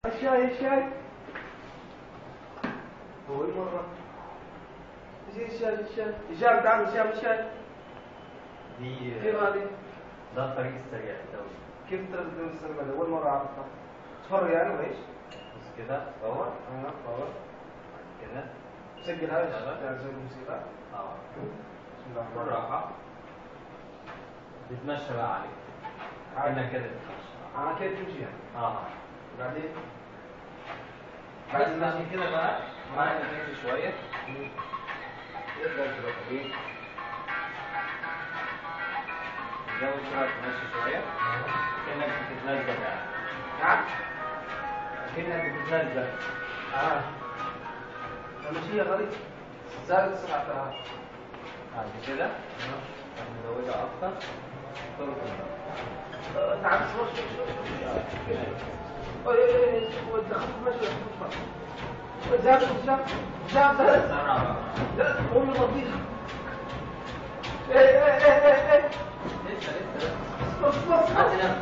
الشاي أول مرة زي الشاي هشام تعال هشام الشاي دي كيف هذه؟ ده الطريق السريع الدولي. كيف تقدر تستعملها؟ أول مرة أعرفها تفرج يعني وإيش؟ بس كده فور فور كده سجل هذا يعني زي الموسيقى بسم الله الرحمن الرحيم بالراحة بتمشى بقى عليك كأنك كده بتمشي كيف تمشي يعني؟ بعدين بعد ما تمشي كده بقى معاك تمشي شوية يبدأ البطاريق تزود سرعة تمشي شوية كأنك بتتنزل يعني نعم؟ كأنك بتتنزل المشي غريب زادت سرعتها بعد كده نزودها أكتر تعال شوي ودخلت مشي زاد سرعة لا قوم لطيف لسه بص